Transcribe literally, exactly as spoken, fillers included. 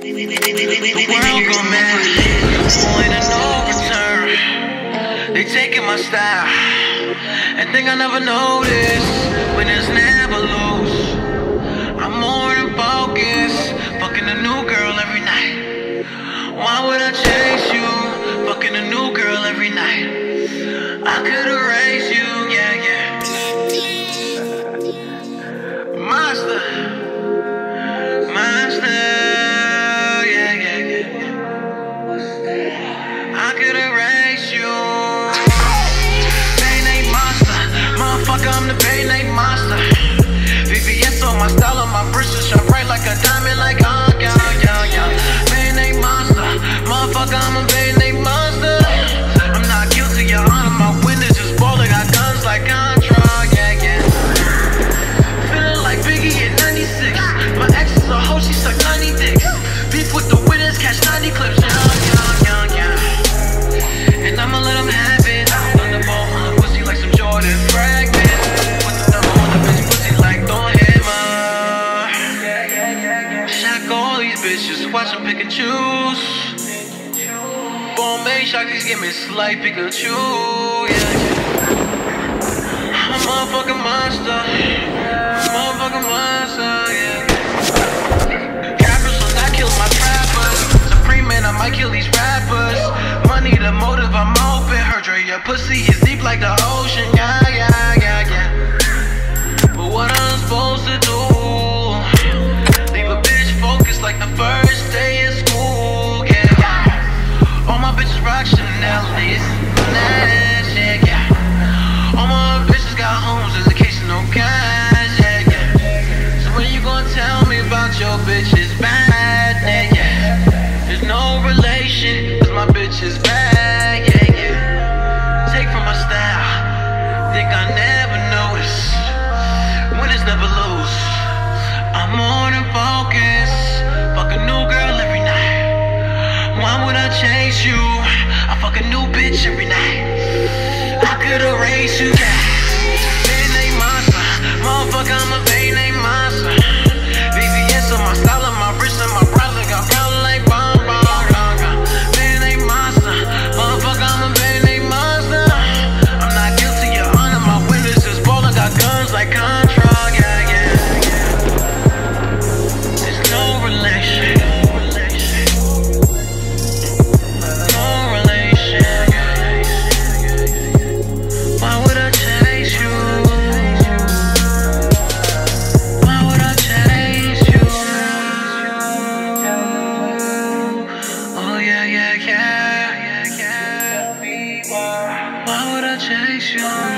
The world gon' mad, point of no return. They taking my style and think I never noticed when it's never loose. I'm more than focused, fucking a new girl every night. Why would I chase you? Fucking a new girl every night. I could erase you, yeah, yeah. Monster, monster, yeah, yeah, yeah, yeah. I could erase you. Pain monster, motherfucker, I'm the pain monster. V V S on my style, on my wrist, shine bright like a diamond, like uh, yeah, yeah, yeah. Pain monster, motherfucker, I'm a pain monster. I'm not guilty, your honor, my windows just ballin', got guns like Contra, yeah, yeah. Feeling like Biggie in ninety-six. My ex is a hoe, she suck ninety dicks. Beef with the winners, catch ninety clips, yeah, yeah, yeah, yeah. And I'ma let them have it. Thunderbolt on the pussy like some Jordan fragment. Put the number on the bitch pussy like Thor Hammer. Shock all these bitches, watch them pick and choose. Bombay Shockies give me slight Pikachu, yeah, yeah. I'm a motherfucking monster, motherfucking monster, yeah. Cappers will not kill my trappers. Supreme man, I might kill these rappers. Money the motive, I'm open. Her Dre, your pussy is deep like the ocean, yeah, yeah, yeah, yeah. But what I'm supposed to do? Leave a bitch focused like the first day of school, yeah, yeah. All my bitches rock Chanel, it's nice, yeah, yeah. All my bitches got homes, there's a case of no cash, yeah, yeah. So when you gonna tell me about your bitch is bad, yeah, yeah. There's no relation, cause my bitch is bad, yeah, yeah. Take from my style, think I never noticed. Winners never lose. I'm more than focused, fuck a new girl every night. Why would I chase you? I fuck a new bitch every night. I could erase you, yeah. Pain name monster, motherfucker, I'm a pain name monster. V V S on my style, on my wrist, and my brother got brown like bomb, bomb, bomb, bomb. Pain name monster, motherfucker, I'm a pain name monster. I'm not guilty, your honor, my windows is ballin', got guns like Contra, yeah, yeah, yeah. There's no relation. Why would I chase you?